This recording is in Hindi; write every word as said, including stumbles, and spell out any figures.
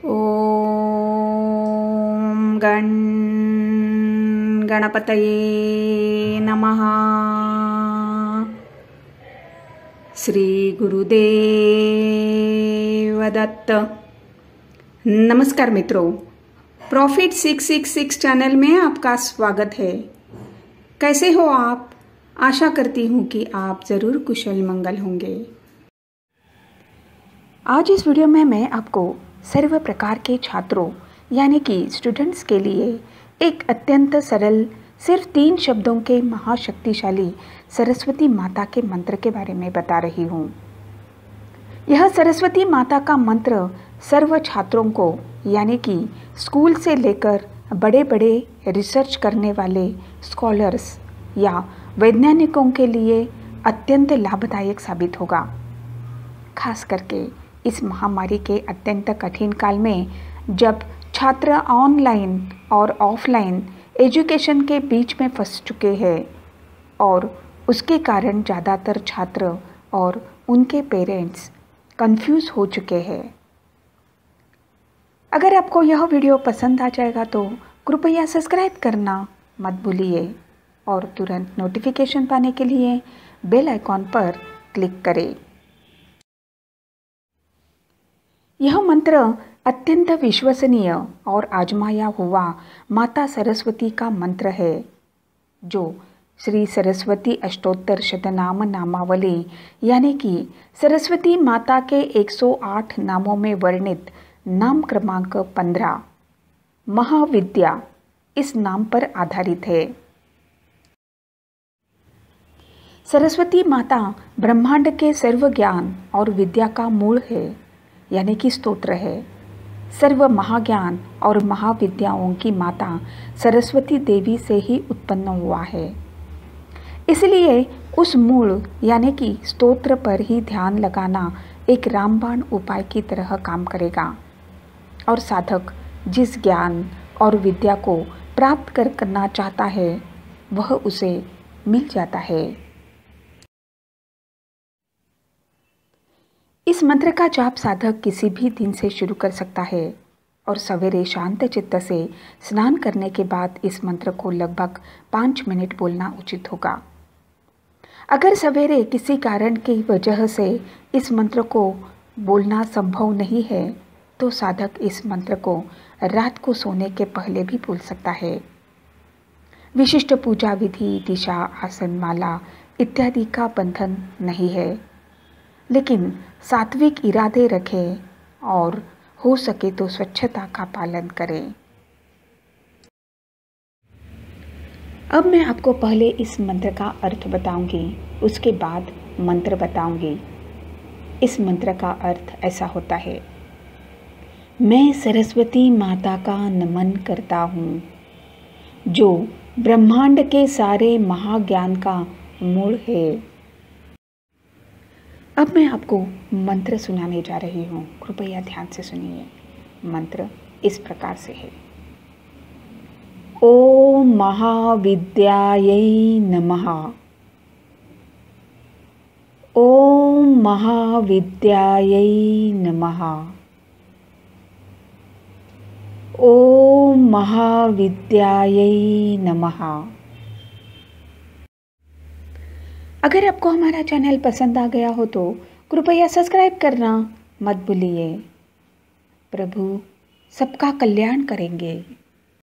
ओम गण गणपतये नमः। श्री गुरुदेव दत्त। नमस्कार मित्रों, profit six six six channel में आपका स्वागत है। कैसे हो आप? आशा करती हूँ कि आप ज़रूर कुशल मंगल होंगे। आज इस वीडियो में मैं आपको सर्व प्रकार के छात्रों यानी कि स्टूडेंट्स के लिए एक अत्यंत सरल सिर्फ तीन शब्दों के महाशक्तिशाली सरस्वती माता के मंत्र के बारे में बता रही हूँ। यह सरस्वती माता का मंत्र सर्व छात्रों को यानी कि स्कूल से लेकर बड़े बड़े रिसर्च करने वाले स्कॉलर्स या वैज्ञानिकों के लिए अत्यंत लाभदायक साबित होगा। खास करके इस महामारी के अत्यंत कठिन काल में, जब छात्र ऑनलाइन और ऑफलाइन एजुकेशन के बीच में फंस चुके हैं और उसके कारण ज़्यादातर छात्र और उनके पेरेंट्स कंफ्यूज हो चुके हैं। अगर आपको यह वीडियो पसंद आ जाएगा तो कृपया सब्सक्राइब करना मत भूलिए और तुरंत नोटिफिकेशन पाने के लिए बेल आइकॉन पर क्लिक करें। यह मंत्र अत्यंत विश्वसनीय और आजमाया हुआ माता सरस्वती का मंत्र है, जो श्री सरस्वती अष्टोत्तर शतनाम नामावली यानी कि सरस्वती माता के एक सौ आठ नामों में वर्णित नाम क्रमांक पंद्रह महाविद्या इस नाम पर आधारित है। सरस्वती माता ब्रह्मांड के सर्व ज्ञान और विद्या का मूल है यानी कि स्तोत्र है। सर्व महाज्ञान और महाविद्याओं की माता सरस्वती देवी से ही उत्पन्न हुआ है। इसलिए उस मूल यानी कि स्तोत्र पर ही ध्यान लगाना एक रामबाण उपाय की तरह काम करेगा और साधक जिस ज्ञान और विद्या को प्राप्त कर करना चाहता है वह उसे मिल जाता है। इस मंत्र का जाप साधक किसी भी दिन से शुरू कर सकता है और सवेरे शांत चित्त से स्नान करने के बाद इस मंत्र को लगभग पाँच मिनट बोलना उचित होगा। अगर सवेरे किसी कारण की वजह से इस मंत्र को बोलना संभव नहीं है तो साधक इस मंत्र को रात को सोने के पहले भी बोल सकता है। विशिष्ट पूजा विधि, दिशा, आसन, माला इत्यादि का बंधन नहीं है, लेकिन सात्विक इरादे रखें और हो सके तो स्वच्छता का पालन करें। अब मैं आपको पहले इस मंत्र का अर्थ बताऊंगी, उसके बाद मंत्र बताऊंगी। इस मंत्र का अर्थ ऐसा होता है: मैं सरस्वती माता का नमन करता हूँ, जो ब्रह्मांड के सारे महाज्ञान का मूल है। अब मैं आपको मंत्र सुनाने जा रही हूँ, कृपया ध्यान से सुनिए। मंत्र इस प्रकार से है: ओम महाविद्यायै नमः। ओम महाविद्यायै नमः। ओम महाविद्यायै नमः। अगर आपको हमारा चैनल पसंद आ गया हो तो कृपया सब्सक्राइब करना मत भूलिए। प्रभु सबका कल्याण करेंगे।